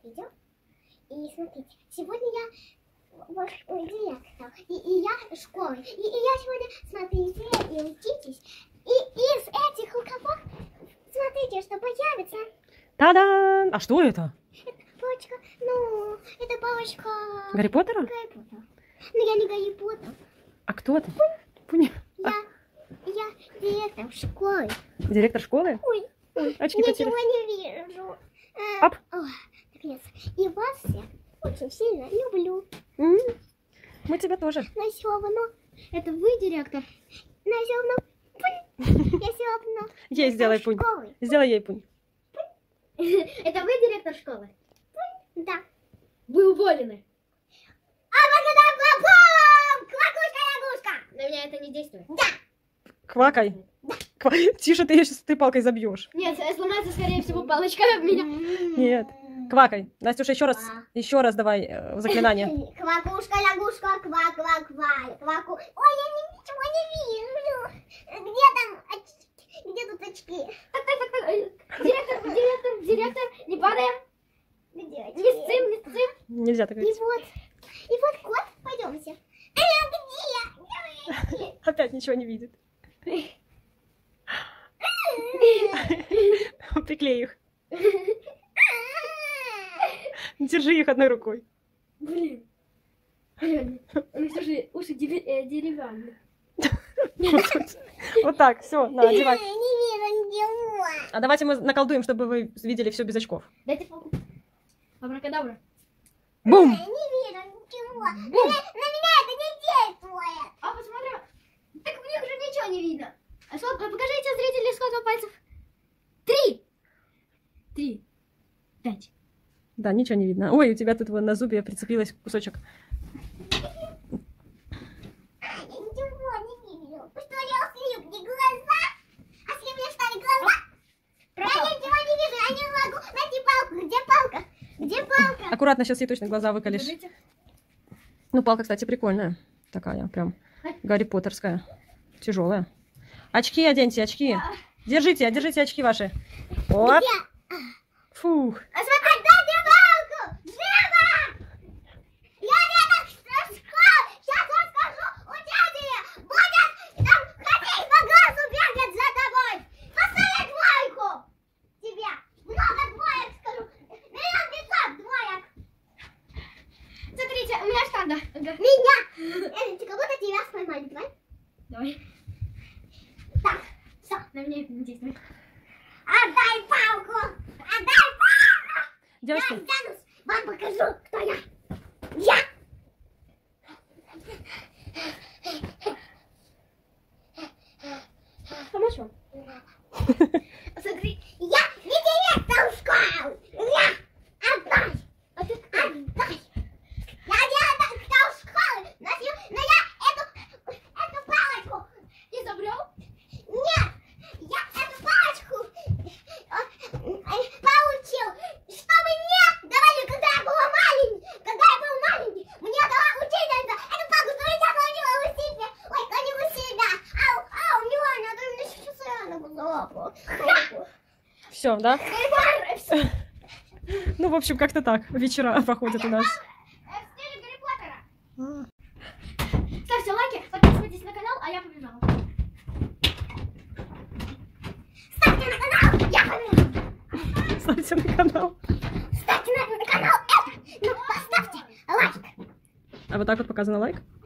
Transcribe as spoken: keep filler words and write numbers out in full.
видео. И смотрите, сегодня я ваш директор, и, и я школы. И, и я сегодня, смотрите, и учитесь. И из этих рукавов, смотрите, что появится. Та-да! А что это? Это палочка, ну, это палочка... Гарри Поттера? Гарри Поттер. Ну, я не Гарри Поттер. А кто ты? Пунь. Я, я директор школы. Директор школы? Ой, Очки ничего потерял. не вижу. Оп. О, наконец. И вас всех очень сильно люблю. М -м. Мы тебя тоже. Но все равно, это вы директор. Но все равно, пунь. Я все равно. Ей сделай пунь. Школы. Сделай ей пунь. Это вы директор школы? Пунь. Да. Вы уволены. Квакушка-ягушка. На меня это не действует. Да. Квакай. Ква... Тише, ты ее сейчас ты палкой забьешь. Нет, сломается, скорее всего, палочка об меня. Нет. Квакай. Настюша, еще раз, еще раз давай э, заклинание. Квакушка-лягушка, ква-ква-ква. Кваку. Ой, я ничего не вижу. Где там очки? Где тут очки? Так, так, так, так. Директор, директор, директор, не падаем. Где очки? Не сцим, не сцим. Нельзя так И говорить. вот, и вот кот, пойдемте. Э, где я? Где вы? Опять ничего не видит. Приклей их. Держи их одной рукой. Блин. Реально. У них тоже уши деви- э, деревянные. Вот так, все, на, одевай. Не вижу ничего. А давайте мы наколдуем, чтобы вы видели все без очков. Дайте палку. Абракадабра. Бум! Не вижу ничего. На, на меня это не действует. А посмотри. Так в них же ничего не видно. А что, покажите зрителям, сколько пальцев. Три. Три. Пять. Да, ничего не видно. Ой, у тебя тут вон на зубе прицепилась кусочек. Я ничего не вижу. Что я слип? Не глаза? А слепли что ли глаза? Я ничего не вижу. Я не могу найти палку. Где палка? Где палка? Аккуратно, сейчас ей точно глаза выколешь. Покажите. Ну, палка, кстати, прикольная. Такая, прям Гарри Поттерская. Тяжелая. Очки оденьте, очки. Держите, держите очки ваши. Оп. Фух. А смотри, дайте палку! Живо! Я где-то в школе. Сейчас расскажу. У дяди будет там ходить по глазу бегать за тобой. Поставить двойку. Тебе. Много двоек скажу. Миллион пятьсот двоек. Смотрите, у меня штанга. Ага. Меня. Эльчика, как будто тебя споймали. Давай. Давай. Так, все. На меня это не действует. Отдай палку. Отдай палку. Девочки, Я останусь. Вам покажу, кто я. Я. Хорошо. Смотри. Я не директор школы. Я. Отдай. Отдай. Я директор школы. Но я, но я эту, эту палочку Изобрел? нет. Я эту палочку э, получил, чтобы мне давали, когда я была маленький. Когда я был маленький, мне дала учительница эту палку, чтобы я положила у себя. Ой, не у себя. Ау, ау, Милана, ты мне сейчас рано была. все, да? Ну, в общем, как-то так вечера проходят у нас. В стиле Гарри Поттера. Ставьте лайки, подписывайтесь на канал, а я побежала. Ставьте на канал, я побежала. Ставьте на канал. Ставьте на канал это. Ну, поставьте лайк. А вот так вот показано лайк.